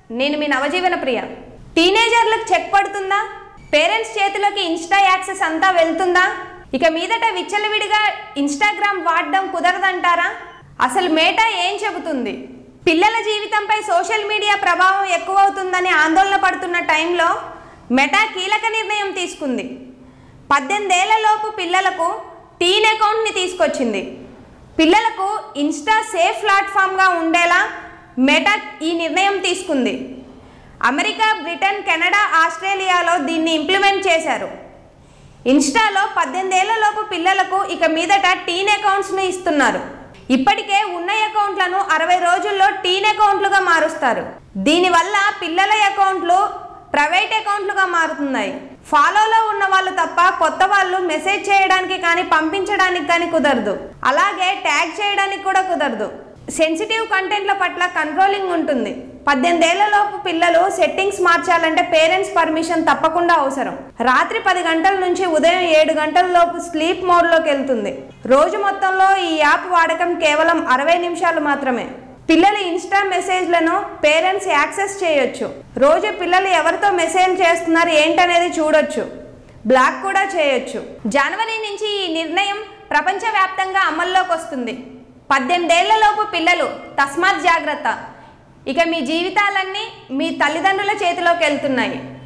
నేను మీ నవజీవన ప్రియ. టీనేజర్లకు చెక్ పడుతుందా? పేరెంట్స్ చేతిలోకి ఇన్స్టా యాక్సెస్ అంతా వెళ్తుందా? ఇక మీదట విచ్చలవిడిగా ఇన్స్టాగ్రామ్ వాడడం కుదరదంటారా? అసలు మేటా ఏం చెబుతుంది? పిల్లల జీవితంపై సోషల్ మీడియా ప్రభావం ఎక్కువవుతుందని ఆందోళన పడుతున్న టైంలో మెటా కీలక నిర్ణయం తీసుకుంది. 18 ఏళ్లలోపు పిల్లలకు టీన్ అకౌంట్ని తీసుకొచ్చింది. పిల్లలకు ఇన్స్టా సేఫ్ ప్లాట్ఫామ్గా ఉండేలా మెటా ఈ నిర్ణయం తీసుకుంది. అమెరికా, బ్రిటన్, కెనడా, ఆస్ట్రేలియాలో దీన్ని ఇంప్లిమెంట్ చేశారు. ఇన్స్టాలో 18 ఏళ్లలోపు పిల్లలకు ఇక మీదట టీన్ అకౌంట్స్ను ఇస్తున్నారు. ఇప్పటికే ఉన్న అకౌంట్లను 60 రోజుల్లో టీన్ అకౌంట్లుగా మారుస్తారు. దీనివల్ల పిల్లల అకౌంట్లు ప్రైవేట్ అకౌంట్లుగా మారుతున్నాయి. ఫాలోలో ఉన్న వాళ్ళు తప్ప కొత్త వాళ్ళు మెసేజ్ చేయడానికి కానీ పంపించడానికి కానీ కుదరదు. అలాగే ట్యాగ్ చేయడానికి కూడా కుదరదు. సెన్సిటివ్ కంటెంట్ల పట్ల కంట్రోలింగ్ ఉంటుంది. 18 ఏళ్లలోపు పిల్లలు సెట్టింగ్స్ మార్చాలంటే పేరెంట్స్ పర్మిషన్ తప్పకుండా అవసరం. రాత్రి 10 గంటల నుంచి ఉదయం 7 గంటల లోపు స్లీప్ మోడ్లోకి వెళ్తుంది. రోజు మొత్తంలో ఈ యాప్ వాడకం కేవలం 60 నిమిషాలు మాత్రమే. పిల్లలు ఇన్స్టా మెసేజ్లను పేరెంట్స్ యాక్సెస్ చేయొచ్చు. రోజు పిల్లలు ఎవరితో మెసేజ్ చేస్తున్నారు ఏంటనేది చూడొచ్చు. బ్లాక్ కూడా చేయొచ్చు. జనవరి నుంచి ఈ నిర్ణయం ప్రపంచవ్యాప్తంగా అమల్లోకి వస్తుంది. 18 ఏళ్లలోపు పిల్లలు తస్మాత్ జాగ్రత్త. ఇక మీ జీవితాలన్నీ మీ తల్లిదండ్రుల చేతిలోకి వెళ్తున్నాయి.